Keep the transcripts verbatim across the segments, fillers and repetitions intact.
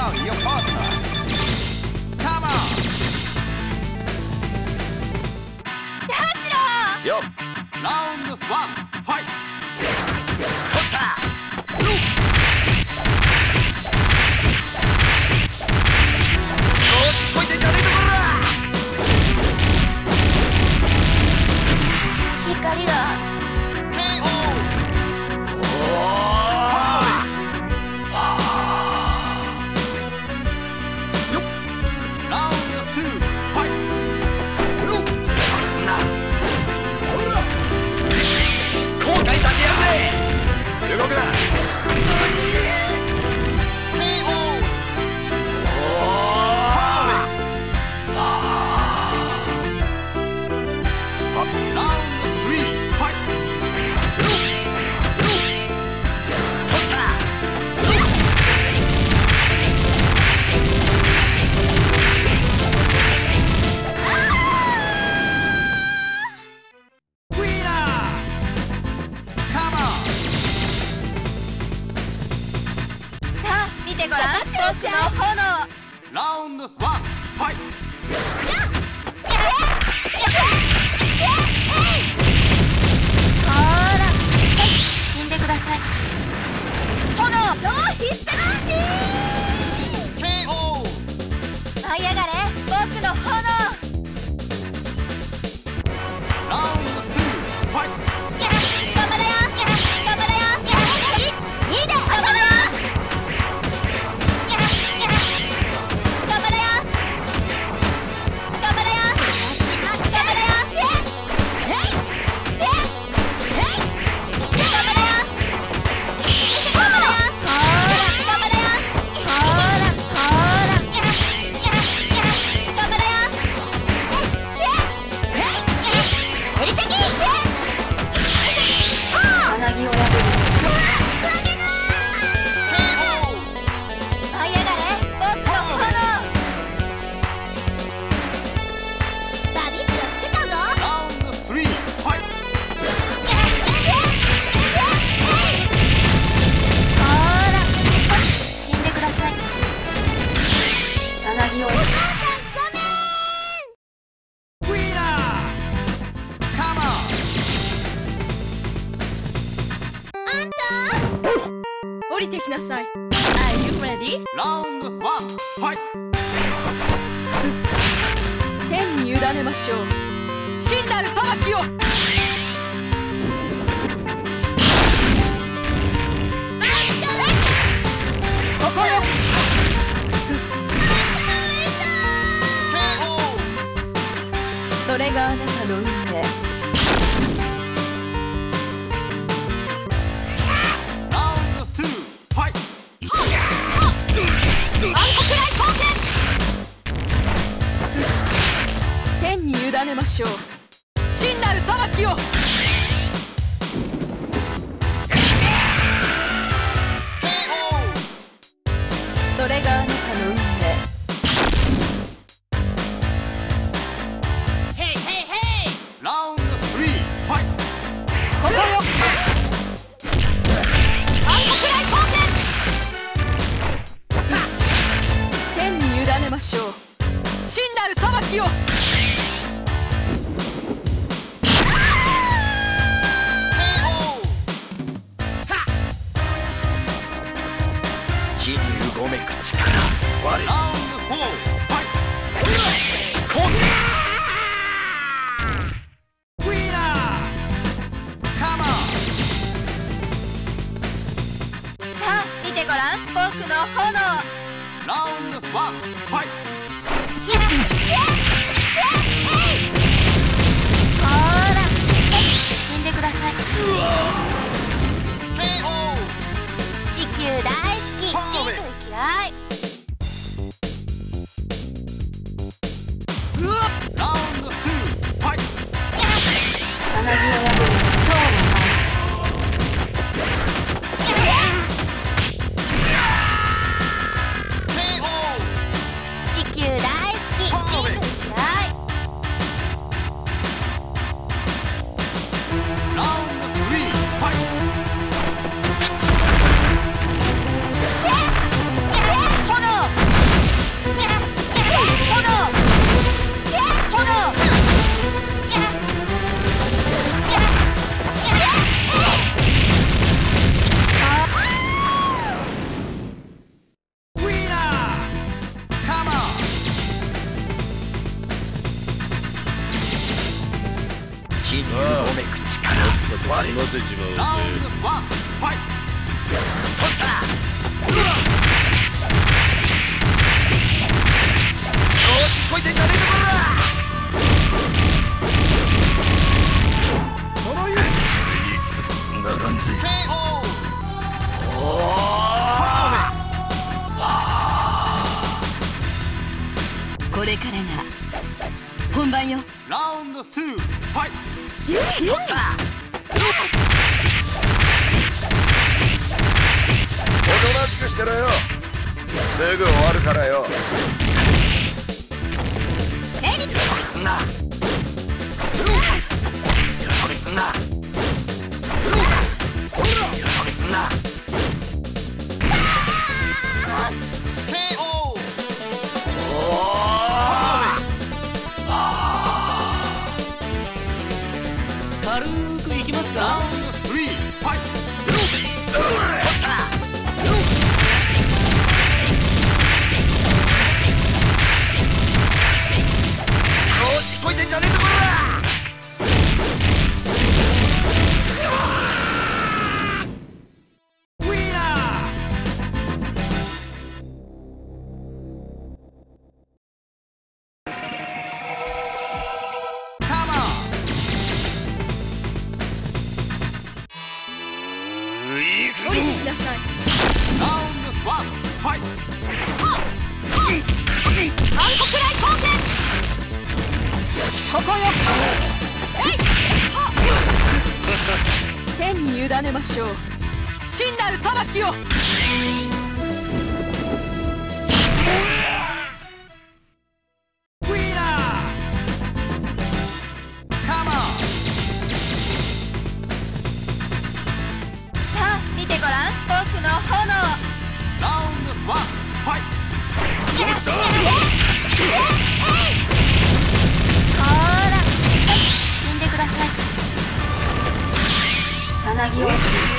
down your partner. Come on. 田代よっ Round one, fight. 取ったよしよしこいてんじゃねえぞこら光が動くな見てごらん、ボスの炎。 ラウンドワン、ファイト。 ほら、死んでください。炎、超必須なんでー。 ケーオー。 舞い上がれ、僕の炎。 ラウンドツー、ファイト。 頑張れよ、頑張れよ。いち、にで頑張れよ。降りてきなさい。Are you ready? ラウンドワン、ファイト。 天に委ねましょう。真なる裁きを。ここよ。それがあなたの運命。天に委ねましょう。真なる裁きを。それがあなたの運命。 ヘイヘイヘイ。ラウンドスリー、ファイト。 ここよ。暗黒来光剣。天に委ねましょう。真なる裁きを。 地にうごめく力。我ラウンドフォー、ファイト。こウィナー。カモン。 さあ見てごらん、僕の炎。 ラウンドワン、ファイト。 ほら、死んでください。地球大好き、チーム嫌い。 ラウンドツー、ファイト。 さなぎを破る超の地球大好き、チーム嫌い。 ラウンドスリー、ファイト。 炎。 さと済ませちまおうぜ。 ラウンドワン、ファイト。取った。よし、こいてんじゃねえところだ。この湯ならんぜ。おーこれからが本番よ。 ラウンドツー、ファイト。 取った。 おとなしくしてろよ。すぐ終わるからよ。 えり。 よそ見すんな。よそ見すんな。よそ見すんな。ケーオー。軽くいきますか。ラウンドスリー、ファイト。こいてんじゃねえところだ。ウィーナー。カモン。 降りてください。 ラウンドワン、ファイト。 韓国来光線。ここよ。えい。天に委ねましょう。真なる裁きを。 ウィーナー。カモン。 さあ見てごらん、僕の炎。 ラウンドワン、ファイト。 どうした？ほら、死んでください。さなぎを。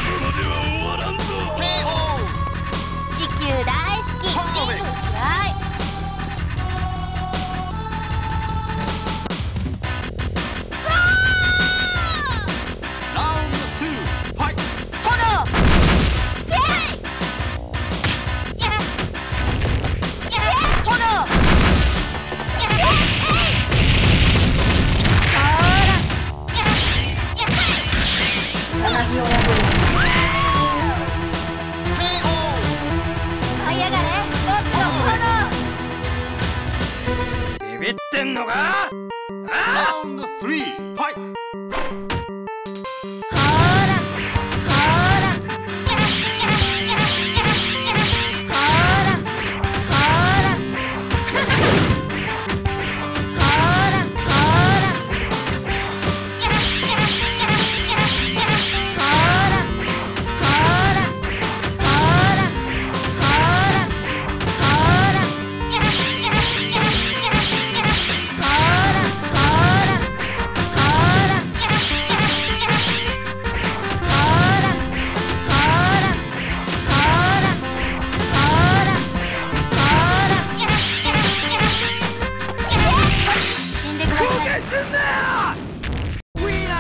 地球大好き。チーム嫌い。 ラウンドツー、ファイト。 炎。えい。や。や。炎。や。えい。ほら。や。や。さなぎを破る。舞い上がれ、僕の炎。 ビビってんのか？ラウンドスリー、ファイト。 ほら、ほら、やらやらやらやらやら、ほら、ほら、ほら、ほら、やらやらやらやらやら、ほら、ほら、ほら、ほら、ほら、やらやらやらやらやら、ほら、ほら、ほら、ほら、やらやらやらやら。死んでください。 ウィーナ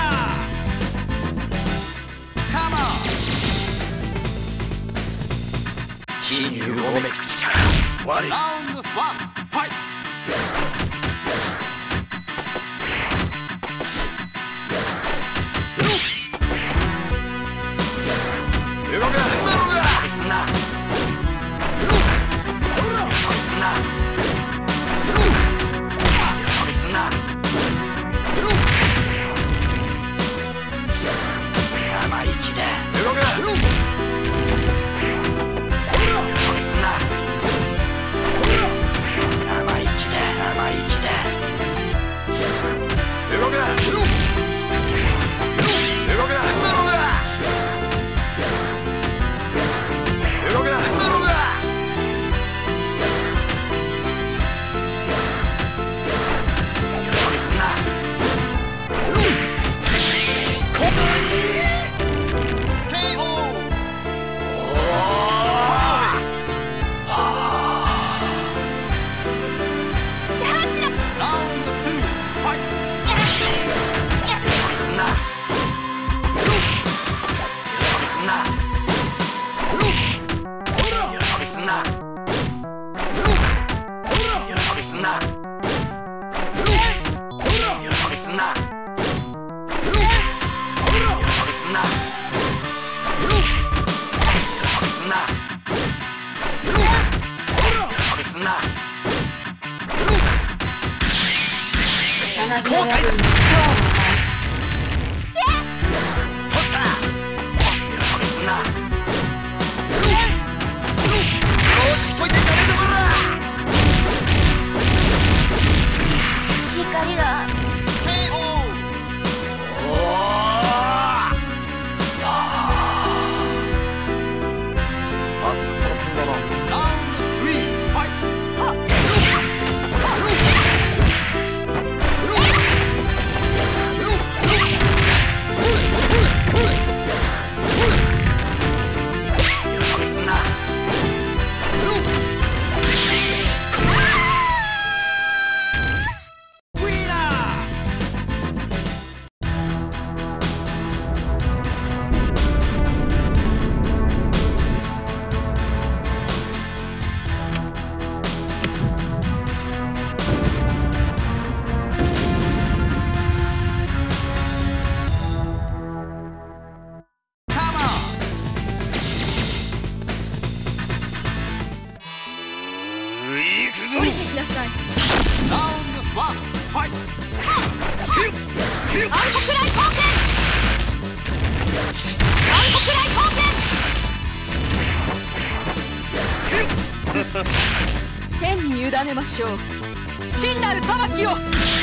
ー。カモン。地にうごめく力。終わり。ラウンドワン、ファイト。動け。すんな。すんな。すんな。生意気で動け。すんな。生意気で生意気で破る超光が降りてきなさい。暗黒来光剣。暗黒来光剣。天に委ねましょう。真なる裁きを。